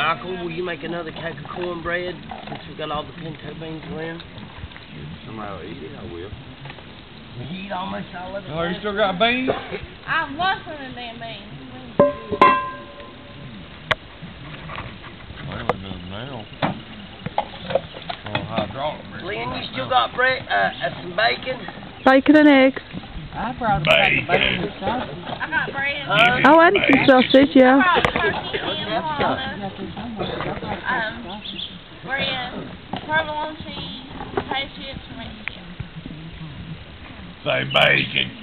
Michael, will you make another cake of cornbread since we've got all the pinto beans around? If somebody will eat it, I will. You eat almost all of it. Oh, you still got beans? I want some of them damn beans. Well, it does now. Oh, hydraulic. Lynn, you still got bread, some bacon? Bacon and eggs. I brought a pack of bacon and sausage. I got bread. Oh, and some sausage, yeah. I brought turkey and walnuts. Bread, provolone cheese, potato chips, and Mexican. Say bacon.